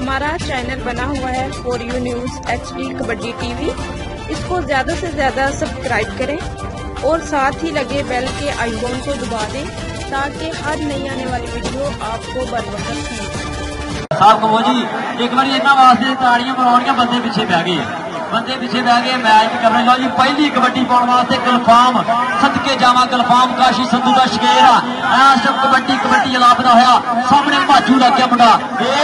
हमारा चैनल बना हुआ है for you news HD kabaddi TV। इसको ज़्यादा से ज़्यादा सब्सक्राइब करें और साथ ही लगे बेल के आइकॉन को दबा दें ताकि हर नई आने वाली वीडियो आपको बर वक्त मिले। साहब कहो जी एक बार इन्होंने वास्ते ताड़ियां मराउणियां, बंदे पिछे बह गए, बंदे पिछे बह गए। मैच करने लो जी पहली कबड्डी पाने वास्ते गुलफाम सदके जावा, गुलफाम काशी संधू का शकेर आ कबड्डी कबड्डी अलापदा होया सामने माजू लग गया मुंडा।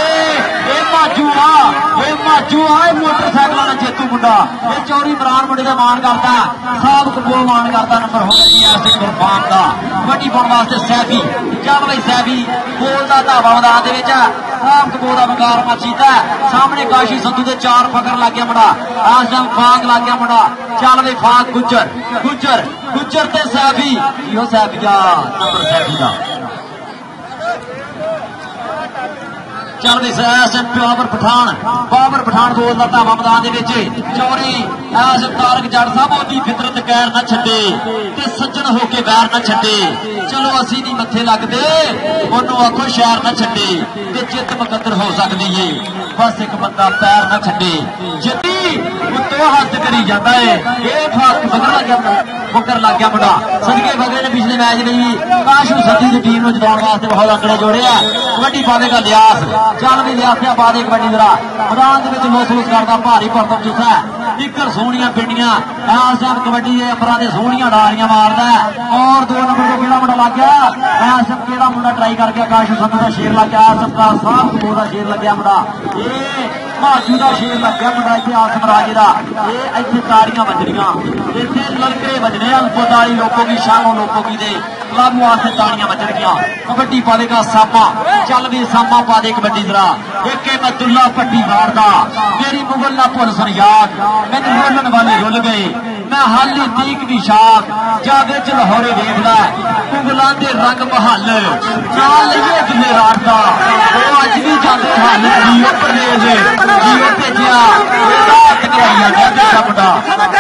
माजू आ मोटरसाइकिल का जेतू मुंडा, ये चौरी इमरान मुंडे का मान करता, साहब कबूल मान करता। नंबर हो गया जी गुलफाम का कबड्डी पाने वास्ते सैफी। चल भाई सैफी गोल का धावा मैदान के साहब कबूल का बंगार मचीता। सामने काशी संधू के 4 फकर लग गया मुंडा, फाग लग गया मुंडा। चल भाई फाग गुजर गुजर गुजर ते सैफी, यो सैफिया नंबर सैफी का। चल भाई पावर पठान गोल का धावा मैदान चौरी तारक जट साहब ओदी फितरत कैर न छे ते सज्जन होके बैर न छे। चलो असी नहीं मथे लगते, ओनू आखो शहर न छे ते जित मुकद्दर हो सकती है, बस एक बंदा पैर न छे। जिद्दी उत्तों हस्त करी जाता है, ये फकर लग गया मुंडा। सदके फकरे ने पिछले मैच में भी काशू सदी की टीम को जिताने वास्ते बहुत अंकड़े जोड़े है। कबड्डी पावेगा लियास, चल भी लियासिया पा दे कबड्डी जरा मैदान के महसूस करता भारी भरतम जुस्सा निकर सोहनियां पिंडियां इस टाइम कबड्डी के अंबरां दे सोहनियां डारियां मारदा और 2 नंबर को केड़ा मुंडा लग गया, इस टाइम केड़ा मुंडा ट्राई करके काशू संधू का शेर लग गया, सबका साफ कबूल का शेर लग गया मुंडा। माजू का शेर लग गया मुंडा इतने आसम राजे का। ये इतने ताड़ियां बजनियां, इतने ललकरे बजने अलपुताली लोगों की शानों लोगों की दे क्लब वास्ते ताड़ियां बजन गया। कबड्डी पावेगा सामा, चल भी सामा पा दे कबड्डी जरा। एक अब्दुल्ला पट्टी मारदा, मेरी मुगल ना भुल सन याद, मैंने रोलन वाले रुल गए, मैं हाली तीक दी शाख जागे च लाहौरे देखदा, मुगलों के रंग महल चाल ये तुझे राटदा, वो अज भी जाते हल जियो परदेज जियो भेजिया रात कराइया गया मुंडा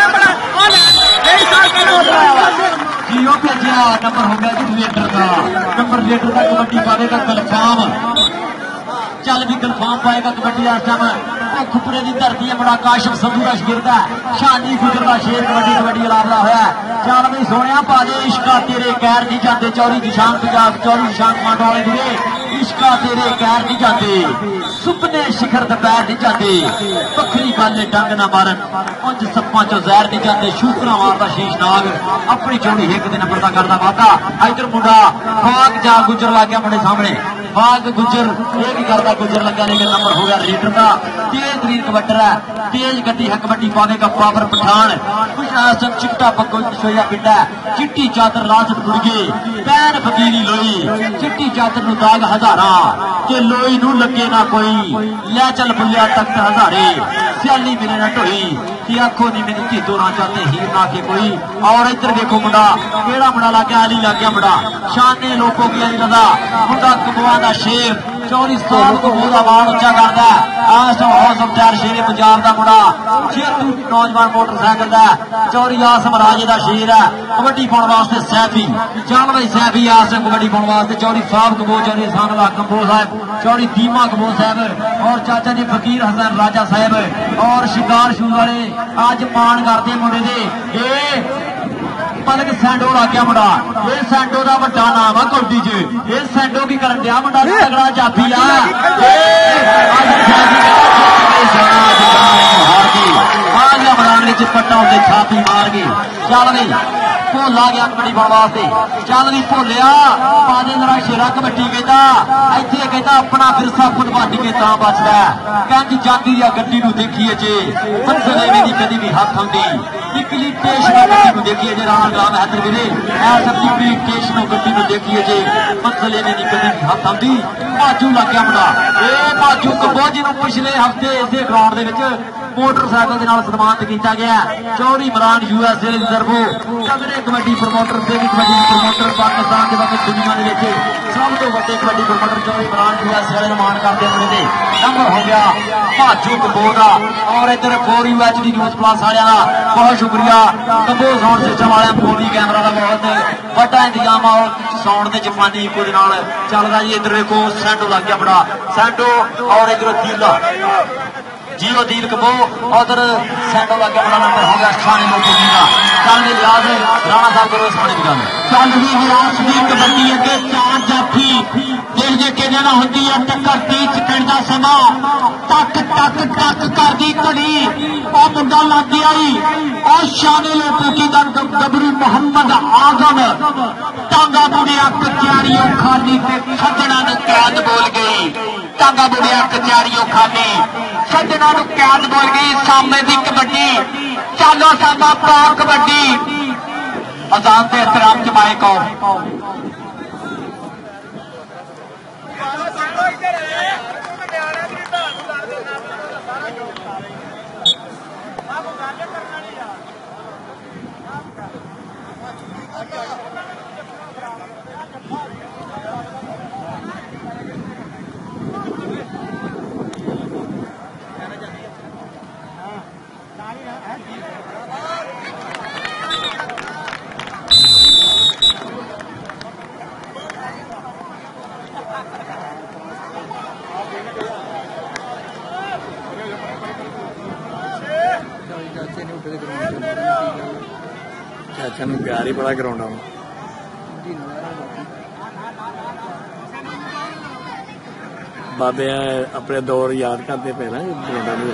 जियो भेजिया। नंबर हो गया जी लीडर का, नंबर लीडर का कबड्डी पावेगा गुलफाम। चल भी गुलफाम पाएगा कबड्डी इस टाइम खुपरे की धरती है मुंडा काशफ संधू का शगिरदा, शानी गुजर का शेर कबड्डी कबड्डी अलापदा होया। चल भी सोहणिया पा दे इश्का तेरे कैर नहीं जाते, चौरी निशान पंजाब चौरी निशान कमांडो वाले दिए इश्का तेरे कैर नहीं जाते, सुपने शिखर दोपहर नहीं जाते, बखरी गल डंग ना मारन उंज सप्पां चो जहर नहीं जाते, शूकरा मारदा शीश नाग अपनी चौड़ी हिक दे नंबर का करदा वादा। इधर मुंडा फाग जा गुजर लग गया मुंडे सामने, फाग गुजर ये भी करता गुजर लगा, लेकिन नंबर हो गया लीडर का। तेज तरीन कबड्डर है, तेज गड्डी है कबड्डी पावेगा पावर पठान। चिट्टा पग्गो सोया पिंडा, चिट्टी चादर लाजत मुड़गे पैन फकीरी लोई, चिट्टी चादर नु दाग हजारा ते लोई नु लगे ना कोई, लै चल बुलिया तख्त हजारे सियाली मिले ना ढोई, आखो नहीं मैंने धीतो ना चाहते हीर ना के कोई। और इधर देखो मुंडा केड़ा मुंडा लग गया, अली लग गया मुंडा, शाने लोगों की अली लगा मुंडा कबुआ का शेर चौरी साल कबूल का मान उच्चा करता है। शेर पंजाब का मुंडा जेतू नौजवान मोटरसाइकिल का चौरी आसम राजे का शेर है कबड्डी पाने वास्ते सैफी। चल भाई सैफी आसम कबड्डी पाने वास्ते चौरी साहब कबूल, चौरी हसन अल्लाह कबूल साहब, चौरी दीमा कबूल साहब और चाचा जी फकीर हसन राजा साहब और शिकार शूज वाले आज मान करते मुंडे दे। पलक सैंडो लग गया मुंडा, ये सैंडो का बड़ा नाम है कबड्डी च, ये सैंडो की करन दिया मुंडा तगड़ा जाफी मैदान पट्टा उसे छाती मार गई। चल नहीं भोला गया कबड्डी पाने वास्ते, चल नहीं भोलिया पादे जरा शेरा कबड्डी कहता इतने कहता अपना विरसा खुद के ता बचता कंज जाती या गड्डी देखीए जे मंजिल एवें दी कदी भी हाथ आउंदी, निकली टेशन गड्डी देखीए जे राण राम हैदर वीरे ऐसा निकली टेशन गड्डी देखीए जे मंजिल एवें दी कदी भी हाथ आउंदी। माजू लग गया मुंडा, ए माजू कबो जिन्होंने पिछले हफ्ते इसे ग्राउंड मोटरसाइकिल के नाल सन्मानित किया गया। चौधरी इमरान USA रिजर्वो तगड़े कबड्डी प्रमोटर से भी कबड्डी प्रमोटर पाकिस्तान के वक्त दुनिया के सब तो बड़े कबड्डी प्रमोटर चौधरी इमरान USA वाले मान करते हैं। नंबर हो गया भाजू कबो का। और इधर 4UHD न्यूज़ प्लस वाले का बहुत शुक्रिया। कबो साउंड सिस्टम वाले बोली कैमरा का बहुत बड़ा इंतजाम और साउंड के जमानी इको चल रहा जी। इधर देखो सैंडो लग गया बड़ा सैंडो और इधर दिल जियो दिल कबो उधर सैंडो लग गया बड़ा। नंबर हो गया स्थानीय लोगों का। चल भी लिहाज राणा साहब करो स्थानीय की गल चल भी लिहाज भी कबड्डी अगे 4 जाफी देख के ना होती है टक्कर 30 सेकंड का समा टक टक टक कर दी घड़ी और मुंडा लग गया और शाने लोगों की गबरू मोहम्मद आजम टांगा बुढ़िया कचहरियों खाली सज्जना कैद बोल गई। टांगा बुढ़िया कचहरियों खाली सज्जना कैद बोल गई। सामने की कबड्डी चालो सामा पा कबड्डी अजान के एहतराम च माइक ऑफ। चाचा ने प्यार ही बड़ा कराउंदा बाबे अपने दौर याद करते पे ना ग्राउंडा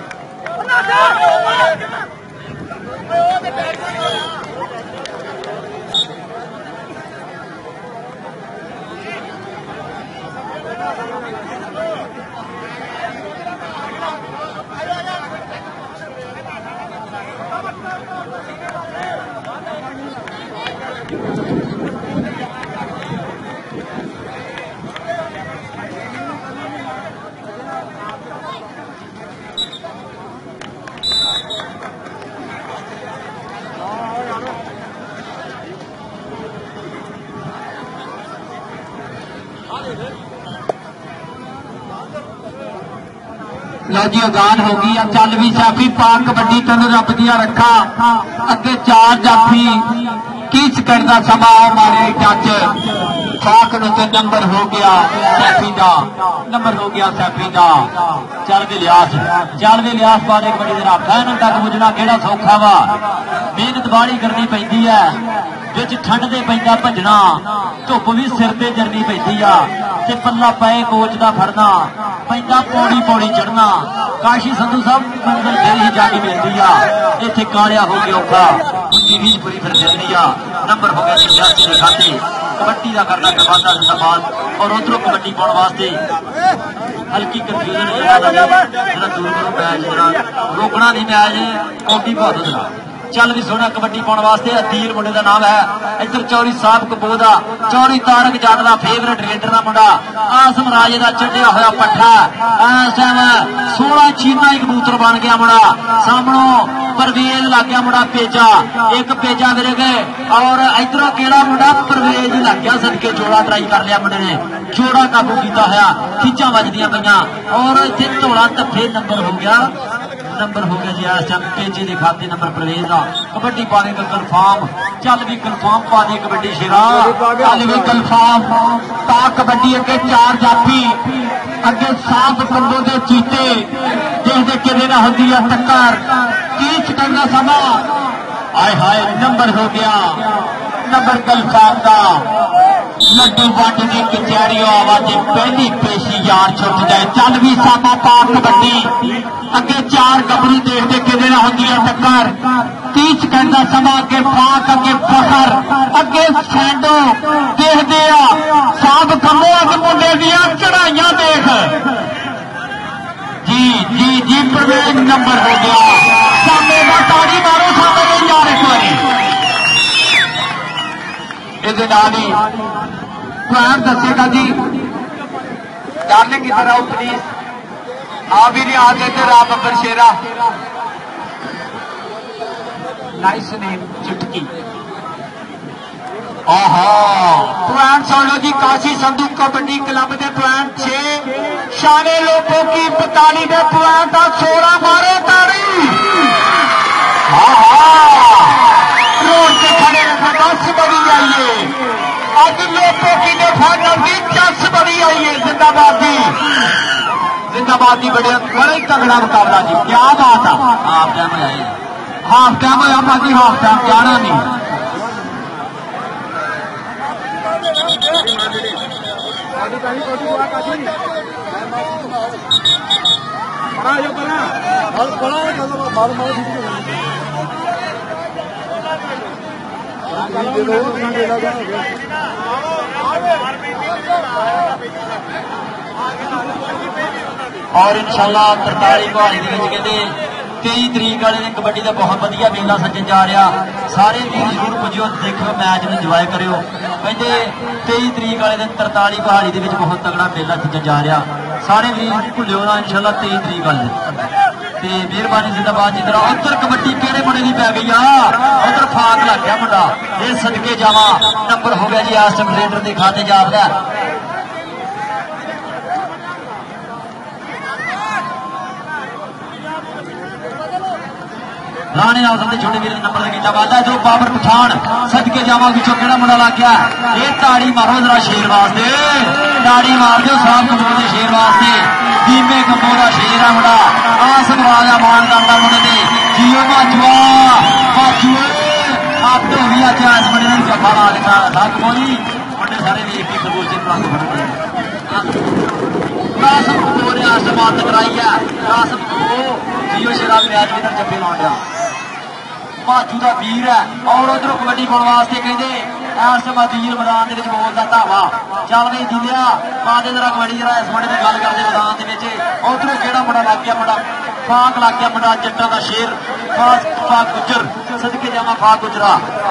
लो जी अजान हो गई। चल भी साफी पाक कबड्डी तेन रब दिया रखा अगे 4 जाफी 30 सेकंड का समा मारे टच पाक नंबर हो गया सैफी का। नंबर हो गया सैफी का। चल भी लिहाज पाने कबड्डी का फैन तक पुजना केड़ा सौखा वा। मेहनत बाड़ी करनी पैंदी है बिच ठंड दे पैंदा भजना धुप भी सिर ते जरनी पैंदी आ ते पल्ला पए कोच का फड़ना पैंदा पौड़ी पौड़ी चढ़ना। काशी संधू साहब मंजिल फिर ही जानी मिलती आ इत्थे कालिया हो गया औखा उनकी भी पूरी फिर चलनी आ। नंबर हो गया 86 के खाते कबड्डी का करना करवाता धन्यवाद। और उधरों कबड्डी पाने वास्ते हल्की कंफ्यूजन दूर मैच रोकना नहीं मैच कौटी बहुत होना। चल भी सोना कबड्डी पाने वास्ते अदील मुंडे का नाम है। इधर चौरी साहब कबोदा चौरी तारक जट का फेवरेट रेडर का मुंडा आसम राजे का चढ़िया होया पट्ठा इस टाइम 16 चीना ही कबूतर बन गया मुंडा। सामनों परवेज लग गया मुंडा पेजा एक पेजा गिर गए और इधरों केड़ा मुंडा परवेज लग गया सदके जोड़ा ट्राई कर लिया मुंडे ने जोड़ा काबू किया होया खींचा वजदियां पईयां और इत्थे धौला धफ्फे नंबर हो गया जी इस टाइम पेजे के खाते नंबर परवेज का। कबड्डी पाने का कन्फर्म चल भी कन्फर्म पा दे कबड्डी शेरा चल भी कन्फर्म पा कबड्डी अगे 4 जाफी अगे 7 कंबों के चीते देखते कि होती है टक्कर 30 सेकंड का समा। हाय हाय नंबर हो गया नंबर कन्फर्म का। लड्डू वंड की कचहरी आवाज पहली पेशी यार छुट जाए। चल भी सामा पा कबड्डी अगे 4 गबरू देखते कि होती है टक्कर 30 सेकंड का समा। अगे पाक अगे फखर अगे सैंडो देखते साहब कमो अग मुंडे दिया चढ़ाइया देख जी प्रवेश नंबर हो गया। सामने का ताड़ी मारो सामने यार एक बारी ही प्लान दसेगा जी डार्लिंग इधर आओ प्लीज। आ भी रियाज इधर आ बब्बर शेरा नाइस नेम चुटकी पॉइंट सुन लो जी काशी संधू कबड्डी क्लब के पॉइंट 6 शाने लोगों की 45 के पॉइंट 16 मारो ताड़ी रोड से खड़े रखे 10 बड़ी आइए अज लोगों की ने फाइनल की 10 बड़ी आइए जिंदाबाद की बड़े बड़ा ही तगड़ा मुकाबला जी क्या बात है हाफ टाइम आए हाफ टाइम होया बाकी हाफ टाइम जाना नहीं और इंशाल्लाह 43 बहाली कहते 23 तरीक वाले दिन कबड्डी का बहुत वधिया मेला सज्जन जा रहा सारे वीर जरूर पुजो देखो मैच में इंजॉय करो कहते 23 तरीक वाले दिन 43 बहाली के बहुत तगड़ा मेला सज्जन जा रहा सारे वीर भुलियो ना इंशाल्लाह 23 तरीक वाले दिन मेहरबानी जिंदाबाद जी तरह उधर कबड्डी केड़े मुंडे की पै गई उधर फाक लग गया मुंडा ये सदके जावा नंबर हो गया जी इस टाइम रेडर के खाते जापदा राणे आजम के छोटे वीर नंबर से किया वादा जो बाबर पठान सदके जावा पिछों केड़ा मुंडा लग गया ये ताड़ी मारो जरा शेर वास्ते ताड़ी मार दो साहब कमोर के शेर वास्ते धीमे कमोर का शेर है मुंडा आसम राजा मान करता मुंडे ने जियो माजुआ आप तो भी अच्छा इस मुंडे ने जफा ला दिता था कमोरी मुंडे सारे वेख के खरगोशे रंग फट आसम कमोर ने आसम मात कराई है आसम कमोर जियो शेरा भी मैच में जफे लाउन दिया माजू का वीर है और उधरों कबड्डी पाने वास्ते कहते इस मदीर मैदान बोलता धावा चल नहीं दिंदिया पाते जरा कबड्डी जरा इस मुंडे की गल करते मैदान उधरों केड़ा मुंडा लग गया मुंडा फाक लग गया मुंडा जट्टा का शेर फाक गुजर सदके जावा फाक गुजरा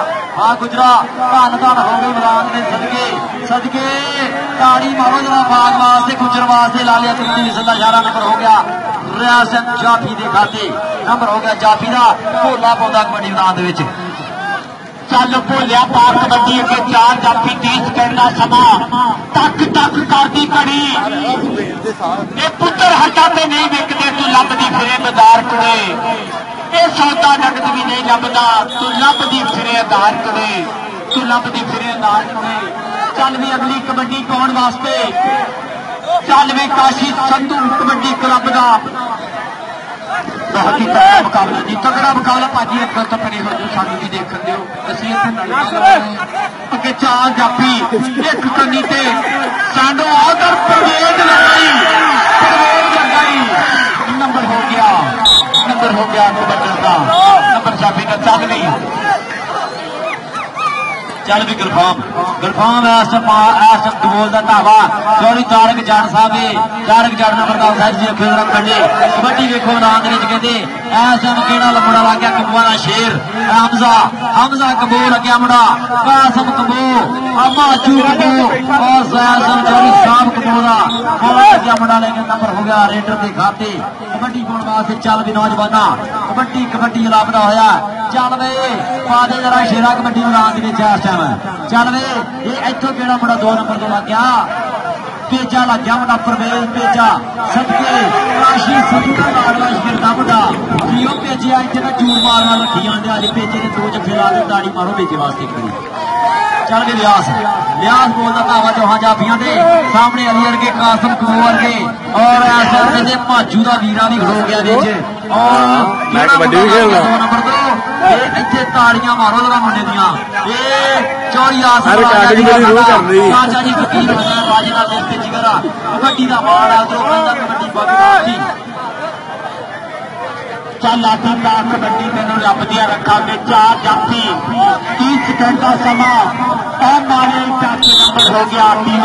धन धन हो गई मैदान में सदके ताड़ी मारो जरा फाक वास्ते गुजर वास्ते ला लिया इसला 11 नंबर हो गया रियासत जाफी के खाते नंबर हो गया जाफी का भोला पाँदा कबड्डी मैदान चल भोलिया पा कबड्डी अगे 4 जाफी 30 सेकंड का समा तक करती कड़ी ये पुत्र हटा ते नहीं विकते तू लभदी फिरे मदार कुड़े ये सौदा नगद भी नहीं लभदा तू लभदी फिरे अदार कुड़े तू लभदी फिरे अदार कुड़े चल भी अगली कबड्डी पाउण वास्ते चल भी काशी संधू कबड्डी क्लब का बहुत ही तगड़ा मुकाबला जी तगड़ा मुकाबला भाजी एक तो परी हो जो सानू भी देखन दिओ असीं अगे 4 जाफी एक कन्नी ते सांडो आदर परवेज लगाई नंबर हो गया कबड्डी का नंबर जाफी का चल नहीं चल भी गुलफाम बोल का धावा चौड़ी तारक जाट साहब नंबर का साहब जी अखे कंडे कबड्डी वेखो मैदान कहते इस टाइम केड़ा मुंडा लग गया कम्बो का शेर हमजा कम्बो लग्या मुंडा कासम कम्बो माचू कम्बो और चौड़ी साहब कम्बो का लग्या मुंडा लेकिन नंबर हो गया रेडर के खाते कबड्डी पाने वास्ते चल भी नौजवाना कबड्डी लाभदा होया चल वे पादे जरा शेरा कबड्डी मैदान इस टाइम चल वे ये इथों केड़ा मुंडा 2 नंबर तो लग गया पेजा लग गया मुंडा परवेज पेजा सदके काशी संधू का लाडला शिरदा मुंडा जियो पेजिया इतने ना जूर मारना रखी आंदे अज पेजे ने 2 जफे ला दे दाड़ी मारो पेजे वास्ते करी चल भी लियास बोलता धावा चौहान जाफियां दे सामने अली वर्गे कासम कमो वर्गे और ऐसे माजू का वीरा भी खड़ो गया और 2 नंबर तो इतने ताड़ियां मारो जरा मुंडे दियां चौड़ी चाचा जी फकीर राजे का दिल जिगर कबड्डी का माण है उधरों कबड्डी चल लाठी का कबड्डी तेन रब दिया रखा 4 जाफी 30 सेकंड का समा मारे नंबर हो गया आती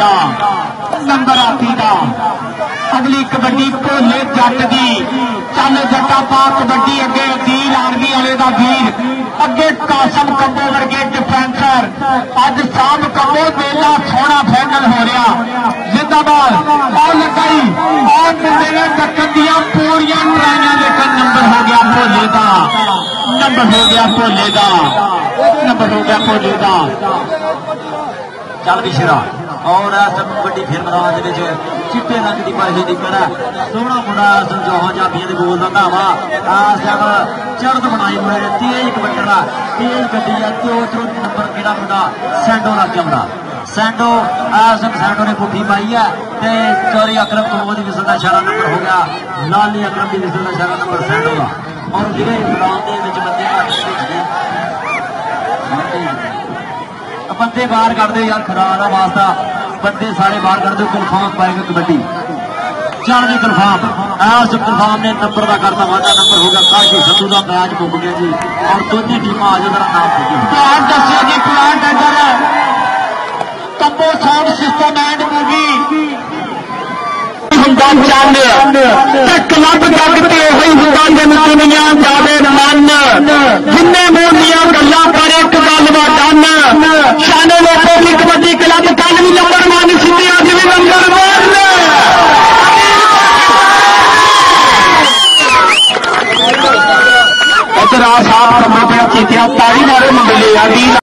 का अगली कबड्डी भोले जट की चल जट्टा पा कबड्डी अगे अदील आर्मी वाले का वीर अगे कासम कम्बो वर्गे डिफेंसर अज साम कम्बो मेला सोना फाइनल हो रहा जिंदाबाद और लगाई और मुंडे ने टक्कर दिया पूरियां ट्राइयां लेकिन नंबर हो गया भोले का, नंबर हो गया भोले का, नंबर हो गया भोले का। चल भी शिरा और कबड्डी फिर मैदान चिट्टे रंग की पाई निकल सोहना मुंडा समझौहा जाफिया के बोल का धावा चढ़त बनाई हुए तेज कबड्डर का तेज गड्डी है तो उधरों नंबर किहड़ा मुंडा सैंडो लग गया मुंडा सैंडो सैंडो ने पुट्ठी पाई है चौरी अकरम तो वो विसल का इशारा नंबर हो गया लाली अकरम की विसल का इशारा नंबर सैंडो का और जिले मैदान के बंदे बंदे बाहर कर दो यार खरा का वास्ता बंदे सारे बाहर कर दो गुलफाम पाएगा कबड्डी चल जी गुलफाम ने नंबर का करता वादा नंबर हो गया काशी संधू का मैच मुक गया जी और दोनों टीम आज जरा नाम प्लान दसिया जी प्लान इधर Kambo sound system and movie club जगते हुई हुआ जन दुनिया जावे मन जिन्ने मोनिया गल्ला पर एक गल वा डन शाने लोगों की कबड्डी क्लब कल भी नंबर 1 सीधी अज भी नंबर 1 इधर आ साहब चीतिया तारी मारे मंगले